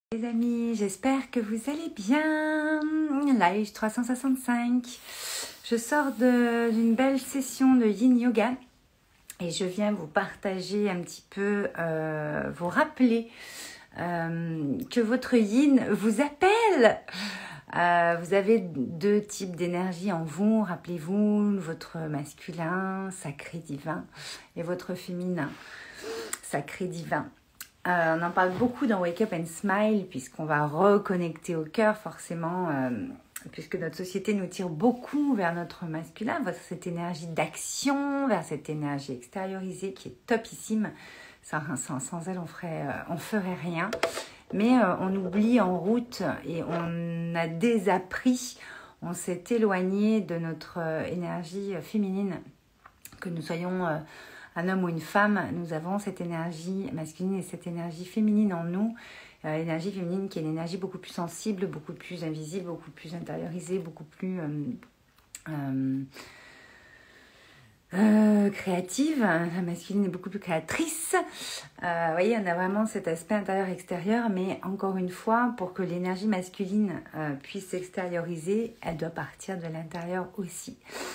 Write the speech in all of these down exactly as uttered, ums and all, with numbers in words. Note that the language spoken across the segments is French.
Les amis, j'espère que vous allez bien. Live trois cent soixante-cinq. Je sors d'une belle session de Yin Yoga et je viens vous partager un petit peu, euh, vous rappeler euh, que votre Yin vous appelle. Euh, vous avez deux types d'énergie en vous, rappelez-vous, votre masculin, sacré divin, et votre féminin, sacré divin. Euh, on en parle beaucoup dans Wake Up and Smile puisqu'on va reconnecter au cœur forcément, euh, puisque notre société nous tire beaucoup vers notre masculin, vers cette énergie d'action, vers cette énergie extériorisée qui est topissime. Sans, sans, sans elle, on ferait, euh, on ferait rien. Mais euh, on oublie en route et on a désappris, on s'est éloigné de notre euh, énergie féminine, que nous soyons euh, un homme ou une femme, nous avons cette énergie masculine et cette énergie féminine en nous. Euh, l'énergie féminine qui est une énergie beaucoup plus sensible, beaucoup plus invisible, beaucoup plus intériorisée, beaucoup plus euh, euh, euh, créative. La masculine est beaucoup plus créatrice. Euh, vous voyez, on a vraiment cet aspect intérieur-extérieur, mais encore une fois, pour que l'énergie masculine euh, puisse s'extérioriser, elle doit partir de l'intérieur aussi.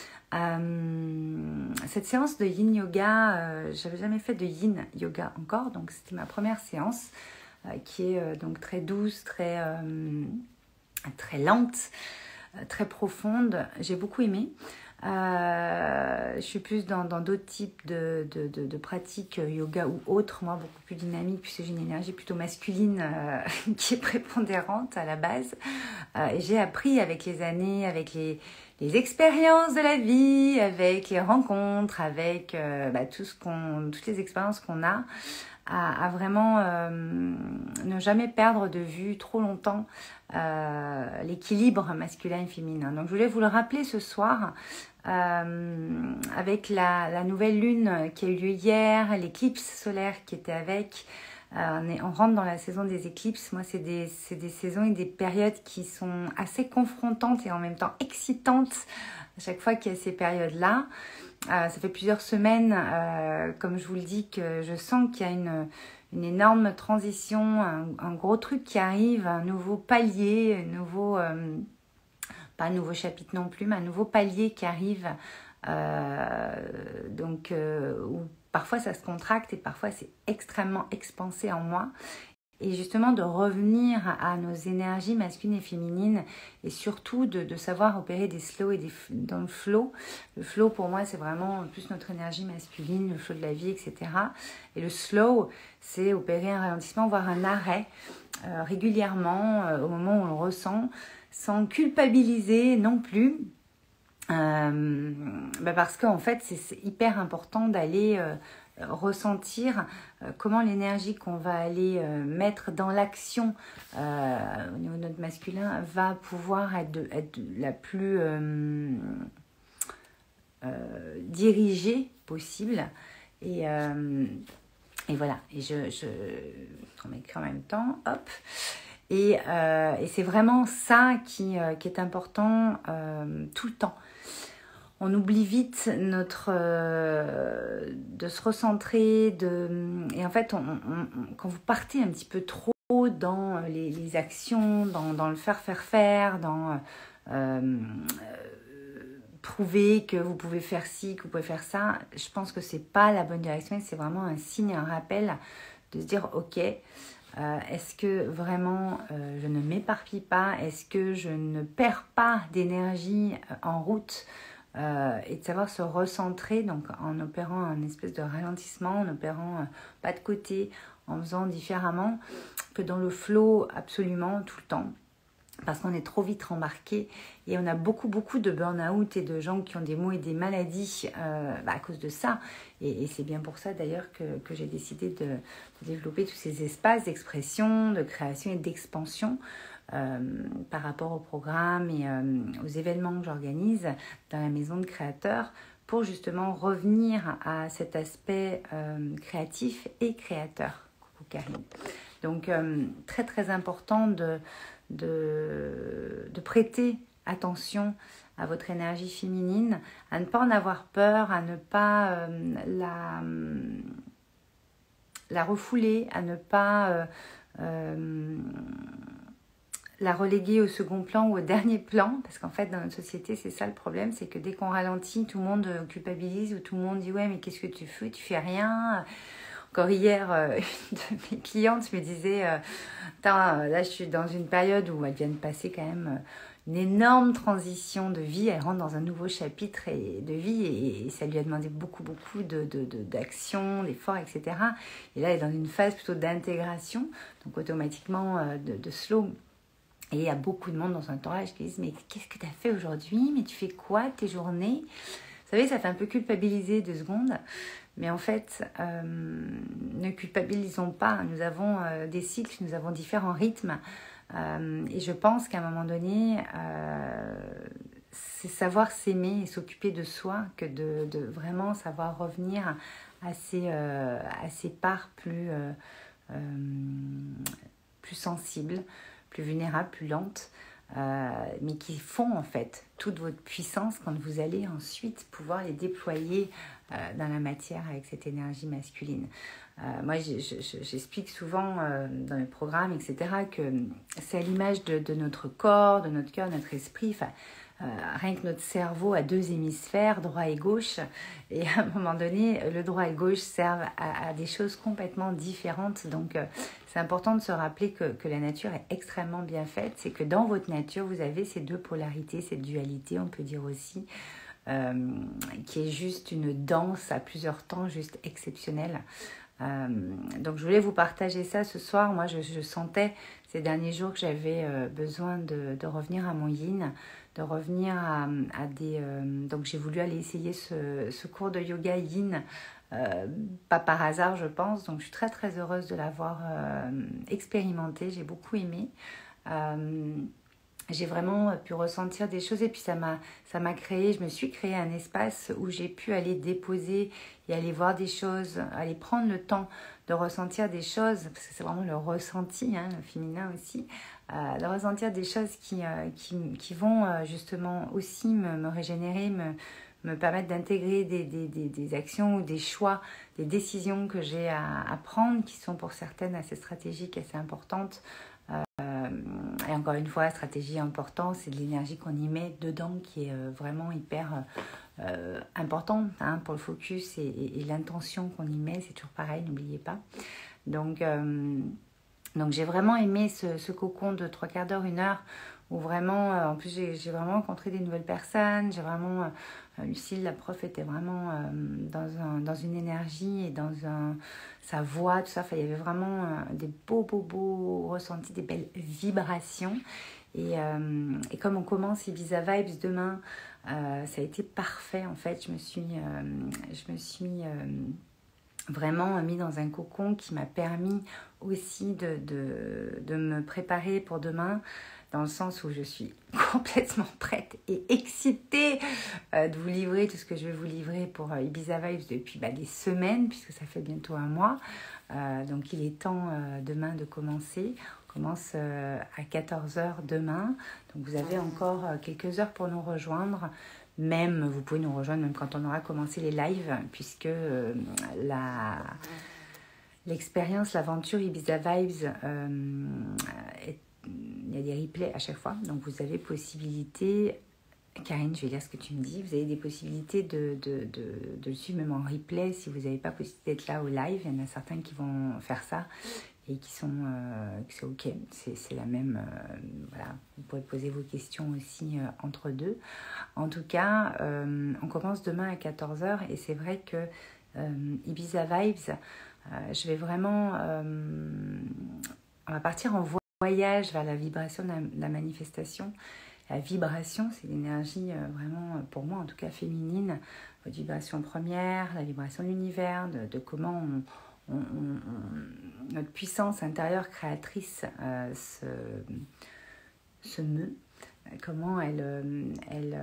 Euh, cette séance de Yin Yoga, euh, j'avais jamais fait de Yin Yoga encore, donc c'était ma première séance euh, qui est euh, donc très douce, très, euh, très lente, euh, très profonde. J'ai beaucoup aimé. Euh, je suis plus dans d'autres types de, de, de, de pratiques yoga ou autres, moi beaucoup plus dynamique puisque j'ai une énergie plutôt masculine euh, qui est prépondérante à la base. Euh, et j'ai appris avec les années, avec les les expériences de la vie, avec les rencontres, avec euh, bah, tout ce qu'on, toutes les expériences qu'on a, à, à vraiment euh, ne jamais perdre de vue trop longtemps euh, l'équilibre masculin et féminin. Donc je voulais vous le rappeler ce soir euh, avec la, la nouvelle lune qui a eu lieu hier, l'éclipse solaire qui était avec. Euh, on, est, on rentre dans la saison des éclipses. Moi, c'est des, c'est des saisons et des périodes qui sont assez confrontantes et en même temps excitantes à chaque fois qu'il y a ces périodes-là. Euh, ça fait plusieurs semaines, euh, comme je vous le dis, que je sens qu'il y a une, une énorme transition, un, un gros truc qui arrive, un nouveau palier, un nouveau, euh, pas un nouveau chapitre non plus, mais un nouveau palier qui arrive. Euh, donc, euh, où parfois ça se contracte et parfois c'est extrêmement expansé en moi. Et justement de revenir à nos énergies masculines et féminines et surtout de, de savoir opérer des slows et des, dans le flow. Le flow pour moi c'est vraiment plus notre énergie masculine, le flow de la vie, et cetera. Et le slow c'est opérer un ralentissement, voire un arrêt euh, régulièrement euh, au moment où on le ressent, sans culpabiliser non plus. Euh, bah parce qu'en fait c'est hyper important d'aller euh, ressentir euh, comment l'énergie qu'on va aller euh, mettre dans l'action euh, au niveau de notre masculin va pouvoir être, de, être de la plus euh, euh, dirigée possible et, euh, et voilà et je, je on m'écrit en même temps hop. Et, euh, et c'est vraiment ça qui, euh, qui est important euh, tout le temps. On oublie vite notre, euh, de se recentrer. De, et en fait, on, on, quand vous partez un petit peu trop dans les, les actions, dans, dans le faire, faire, faire, dans euh, euh, prouver que vous pouvez faire ci, que vous pouvez faire ça, je pense que c'est pas la bonne direction et c'est vraiment un signe, un rappel de se dire « Ok ». Euh, est-ce que vraiment euh, je ne m'éparpille pas? Est-ce que je ne perds pas d'énergie euh, en route euh, et de savoir se recentrer donc en opérant un espèce de ralentissement, en opérant euh, pas de côté, en faisant différemment que dans le flow absolument tout le temps. Parce qu'on est trop vite rembarqué et on a beaucoup beaucoup de burn-out et de gens qui ont des maux et des maladies euh, bah à cause de ça. Et, et c'est bien pour ça d'ailleurs que, que j'ai décidé de, de développer tous ces espaces d'expression, de création et d'expansion euh, par rapport au programme et euh, aux événements que j'organise dans la maison de créateurs pour justement revenir à cet aspect euh, créatif et créateur. Coucou Karine. Donc euh, très très important de De, de prêter attention à votre énergie féminine, à ne pas en avoir peur, à ne pas euh, la, la refouler, à ne pas euh, euh, la reléguer au second plan ou au dernier plan, parce qu'en fait dans notre société c'est ça le problème, c'est que dès qu'on ralentit, tout le monde culpabilise ou tout le monde dit ouais mais qu'est-ce que tu fais, tu fais rien. Encore hier, euh, une de mes clientes me disait euh, là je suis dans une période où elle vient de passer quand même une énorme transition de vie, elle rentre dans un nouveau chapitre et, de vie et, et ça lui a demandé beaucoup beaucoup de, de, de, d'action, d'efforts, et cetera. Et là elle est dans une phase plutôt d'intégration, donc automatiquement euh, de, de slow. Et il y a beaucoup de monde dans son entourage qui disent « Mais qu'est-ce que tu as fait aujourd'hui? Mais tu fais quoi tes journées ?» Vous savez, ça fait un peu culpabiliser deux secondes. Mais en fait, euh, ne culpabilisons pas. Nous avons euh, des cycles, nous avons différents rythmes. Euh, et je pense qu'à un moment donné, euh, c'est savoir s'aimer et s'occuper de soi que de, de vraiment savoir revenir à ses, euh, à ses parts plus, euh, euh, plus sensibles, plus vulnérables, plus lentes, euh, mais qui font en fait toute votre puissance quand vous allez ensuite pouvoir les déployer euh, dans la matière avec cette énergie masculine. Euh, moi, je, je, j'explique souvent euh, dans mes programmes, et cetera, que c'est à l'image de, de notre corps, de notre cœur, de notre esprit. Enfin, euh, rien que notre cerveau a deux hémisphères, droit et gauche. Et à un moment donné, le droit et le gauche servent à, à des choses complètement différentes. Donc, euh, c'est important de se rappeler que, que la nature est extrêmement bien faite. C'est que dans votre nature, vous avez ces deux polarités, cette dualité, on peut dire aussi, euh, qui est juste une danse à plusieurs temps, juste exceptionnelle. Euh, donc je voulais vous partager ça ce soir. Moi je, je sentais ces derniers jours que j'avais euh, besoin de, de revenir à mon yin, de revenir à, à des... Euh, donc j'ai voulu aller essayer ce, ce cours de yoga yin, euh, pas par hasard je pense, donc je suis très très heureuse de l'avoir euh, expérimenté, j'ai beaucoup aimé. Euh, j'ai vraiment pu ressentir des choses et puis ça m'a, ça m'a créé, je me suis créé un espace où j'ai pu aller déposer et aller voir des choses, aller prendre le temps de ressentir des choses, parce que c'est vraiment le ressenti, hein, le féminin aussi, euh, de ressentir des choses qui, euh, qui, qui vont euh, justement aussi me, me régénérer, me, me permettre d'intégrer des, des, des, des actions ou des choix, des décisions que j'ai à, à prendre, qui sont pour certaines assez stratégiques, assez importantes. Euh, et encore une fois, la stratégie importante, c'est de l'énergie qu'on y met dedans qui est euh, vraiment hyper euh, important hein, pour le focus et, et, et l'intention qu'on y met, c'est toujours pareil, n'oubliez pas. Donc, euh, donc j'ai vraiment aimé ce, ce cocon de trois quarts d'heure, une heure, où vraiment, euh, en plus j'ai, j'ai vraiment rencontré des nouvelles personnes, j'ai vraiment, euh, Lucille, la prof, était vraiment euh, dans, un, dans une énergie et dans un, sa voix, tout ça, enfin, il y avait vraiment euh, des beaux, beaux, beaux ressentis, des belles vibrations. Et, euh, et comme on commence Ibiza Vibes demain, euh, ça a été parfait en fait, je me suis, euh, je me suis euh, vraiment mis dans un cocon qui m'a permis aussi de, de, de me préparer pour demain, dans le sens où je suis complètement prête et excitée euh, de vous livrer tout ce que je vais vous livrer pour euh, Ibiza Vibes depuis bah, des semaines, puisque ça fait bientôt un mois. Euh, donc il est temps euh, demain de commencer. On commence euh, à quatorze heures demain. Donc vous avez encore euh, quelques heures pour nous rejoindre. Même, vous pouvez nous rejoindre même quand on aura commencé les lives, puisque euh, la... l'expérience, l'aventure Ibiza Vibes euh, est il y a des replays à chaque fois, donc vous avez possibilité, Karine, je vais lire ce que tu me dis, vous avez des possibilités de, de, de, de le suivre même en replay si vous n'avez pas possibilité d'être là au live. Il y en a certains qui vont faire ça et qui sont, euh, que c'est ok, c'est, c'est la même, euh, voilà, vous pouvez poser vos questions aussi euh, entre deux. En tout cas, euh, on commence demain à quatorze heures et c'est vrai que euh, Ibiza Vibes, euh, je vais vraiment, euh, on va partir en voie voyage vers la vibration de la, de la manifestation. La vibration, c'est l'énergie euh, vraiment, pour moi en tout cas féminine, votre vibration première, la vibration de l'univers, de, de comment on, on, on, on, notre puissance intérieure créatrice euh, se, se meut, comment elle, elle,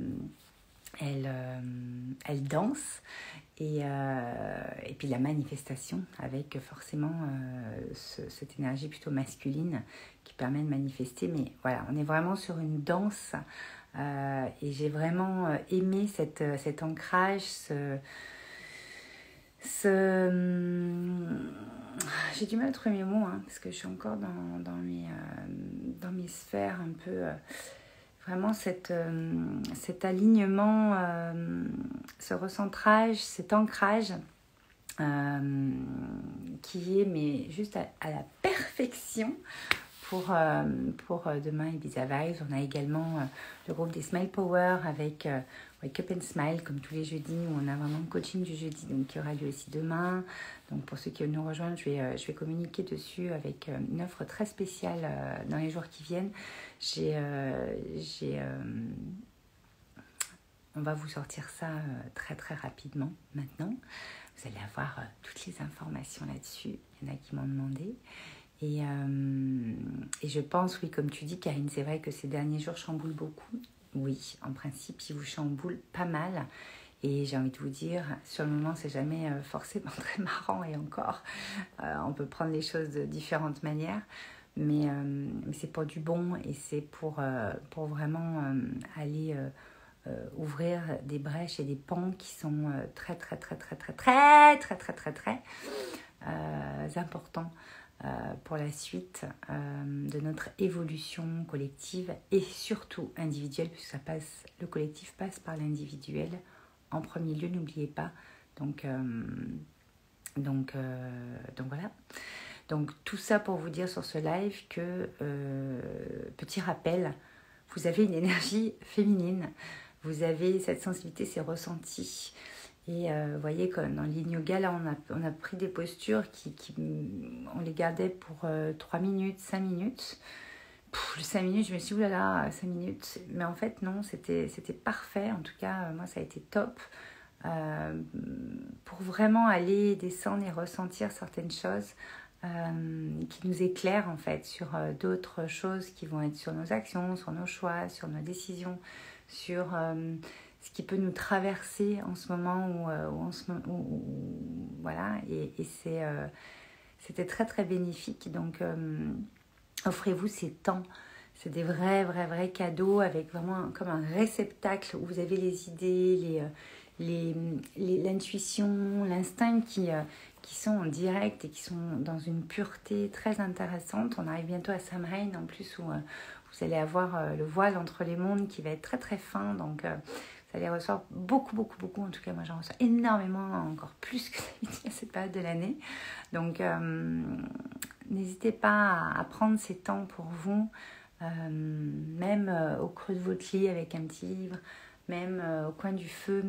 elle, elle, elle danse. Et, euh, et puis la manifestation avec forcément euh, ce, cette énergie plutôt masculine qui permet de manifester. Mais voilà, on est vraiment sur une danse euh, et j'ai vraiment aimé cette, cet ancrage, ce... ce j'ai du mal à trouver mes mots hein, parce que je suis encore dans, dans, mes, euh, dans mes hémisphères, un peu euh, vraiment cette, euh, cet alignement, euh, ce recentrage, cet ancrage euh, qui est mais juste à, à la perfection pour, euh, pour demain Ibiza Vibes. On a également euh, le groupe des Smile Power avec euh, Wake Up and Smile comme tous les jeudis où on a vraiment le coaching du jeudi donc qui aura lieu aussi demain. Donc pour ceux qui veulent nous rejoindre, je vais, euh, je vais communiquer dessus avec euh, une offre très spéciale euh, dans les jours qui viennent. J'ai, euh, j'ai, euh, on va vous sortir ça euh, très très rapidement maintenant. Vous allez avoir euh, toutes les informations là-dessus. Il y en a qui m'ont demandé. Et, euh, et je pense, oui, comme tu dis, Karine, c'est vrai que ces derniers jours chamboulent beaucoup. Oui, en principe, ils vous chamboulent pas mal. Et j'ai envie de vous dire, sur le moment, c'est jamais euh, forcément très marrant. Et encore, euh, on peut prendre les choses de différentes manières. Mais, euh, mais c'est pour du bon et c'est pour, euh, pour vraiment euh, aller euh, euh, ouvrir des brèches et des pans qui sont euh, très, très, très, très, très, très, très, très, très, très euh, importants. Euh, pour la suite euh, de notre évolution collective et surtout individuelle, puisque ça passe, le collectif passe par l'individuel en premier lieu, n'oubliez pas. Donc, euh, donc, euh, donc voilà. Donc tout ça pour vous dire sur ce live que, euh, petit rappel, vous avez une énergie féminine, vous avez cette sensibilité, ces ressentis. Et euh, vous voyez, comme dans l'Yin Yoga, là, on a, on a pris des postures qui, qui on les gardait pour euh, trois minutes, cinq minutes. Pff, le cinq minutes, je me suis dit, oulala, cinq minutes. Mais en fait, non, c'était, c'était parfait. En tout cas, euh, moi, ça a été top. Euh, pour vraiment aller descendre et ressentir certaines choses euh, qui nous éclairent, en fait, sur euh, d'autres choses qui vont être sur nos actions, sur nos choix, sur nos décisions, sur... Euh, ce qui peut nous traverser en ce moment où, euh, où, en ce, où, où voilà et, et c'est euh, c'était très très bénéfique. Donc euh, offrez-vous ces temps, c'est des vrais vrais vrais cadeaux avec vraiment un, comme un réceptacle où vous avez les idées, les, les, les l'intuition, l'instinct qui euh, qui sont en direct et qui sont dans une pureté très intéressante. On arrive bientôt à Samhain en plus où euh, vous allez avoir euh, le voile entre les mondes qui va être très très fin, donc euh, ça les ressort beaucoup, beaucoup, beaucoup. En tout cas, moi, j'en reçois énormément, encore plus que d'habitude à cette période de l'année. Donc, euh, n'hésitez pas à prendre ces temps pour vous, euh, même euh, au creux de votre lit avec un petit livre, même euh, au coin du feu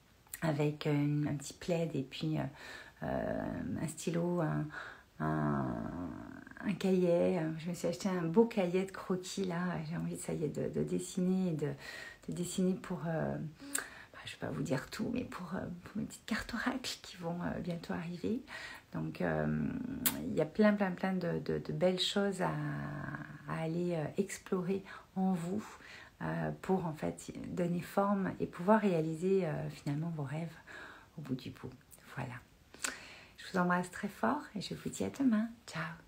avec une, un petit plaid et puis euh, euh, un stylo, un, un, un cahier. Je me suis acheté un beau cahier de croquis, là. J'ai envie, ça y est, de, de dessiner et de... de dessiner pour, euh, bah, je ne vais pas vous dire tout, mais pour, euh, pour mes petites cartes oracles qui vont euh, bientôt arriver. Donc, euh, il y a plein, plein, plein de, de, de belles choses à, à aller euh, explorer en vous euh, pour, en fait, donner forme et pouvoir réaliser euh, finalement vos rêves au bout du bout. Voilà. Je vous embrasse très fort et je vous dis à demain. Ciao.